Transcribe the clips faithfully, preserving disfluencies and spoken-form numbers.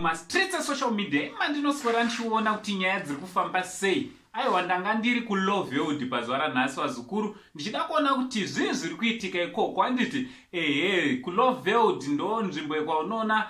mumastreets esocial media mandinoswera ndichiona kuti nyaya dziri kufamba sei. Aiwa, ndanga ndiri kuLovewood pazuva ranhasi vazukuru ndichida kuona kuti zvii zviri kuitika ikoko. Handiti ehe, kuLovewood ndo nzvimbo kwaunoona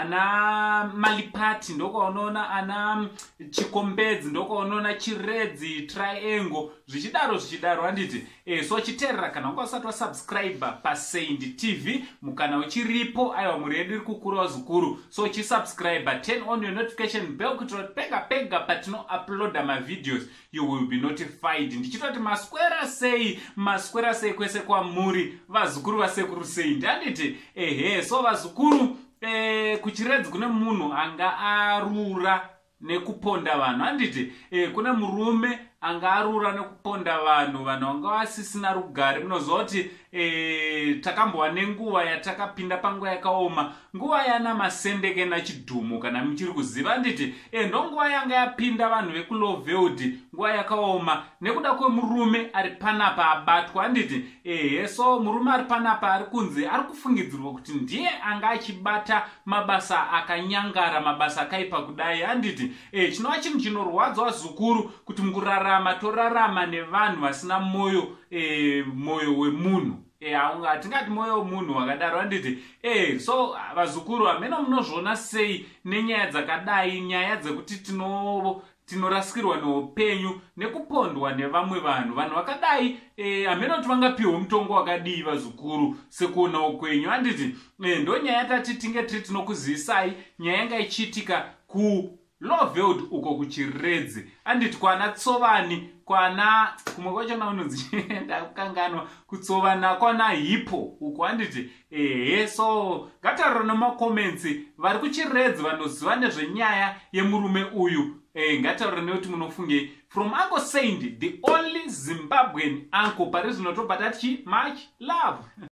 ana Malipati, ndo kwaunoona ana Chikombedzi, ndo kwaunoona Chiredzi, Triangle, zvichidaro zvichidaro. Handiti eh, so chiterera kana unga usati wasubscribe paSaint T V mukana uchiripo. Aiwa, muri yedu iri kukura vazukuru, so chisubscribe, turn on your notification bell kuti pega pega patino uploada ma videos you will be notified. Ndichitoti maswera sei maswera sei kwese kwamuri vazukuru vasekuru Saint. Handiti ehe, so vazukuru eh, kuChiredzi kune munhu anga arura nekuponda vanhu. Handiti eh, kune murume anga arura nekuponda vanhu vanhu vanga vasisina rugare. Munoziva kuti eh, takambowa nenguva yatakapinda panguva yakaoma, nguva yana Masendeke naChidhumu kana muchiri kuziva. Handiti eh, ndo nguva yanga yapinda vanhu vekuLovewood, nguva yakaoma nekuda kwemurume ari panapa abatwa. Handiti eh, so murume ari panapa ari kunzi ari kufungidzirwa kuti ndiye anga achibata mabasa akanyangara, mabasa akaipa kudai. Handiti eh, chinova chinhu chinorwadza vazukuru kuti mukurarama torarama nevanhu vasina moyo eh, moyo wemunhu. Eh, hatingati moyo wemunhu wakadaro. Handiti eh, so vazukuru ameno munozviona sei nenyaya dzakadai, nyaya dzekuti tino tinorasikirwa neupenyu nekupondwa nevamwe vanhu vanhu vakadai eh, ameno kuti vangapiwa mutongo wakadii vazukuru sekuona ukwenyu. Handiti eh, ndo nyaya tati tinge tiri tinokuzivisai nyaya yanga ichiitika ku Lovewood uko kuChiredzi. Handiti kwana Tsovani, kwana kumwe kwachona unonzi ndakanganwa kutsovana kwana Hipo uko. Handiti ehe, so ngatariro nemakoments vari kuChiredzi vanoziva nezvenyaya yemurume uyu. Eh, ngataure nekuti munofunge from Uncle Saint, the only Zimbabwean uncle. Parizvino tobva tati much love.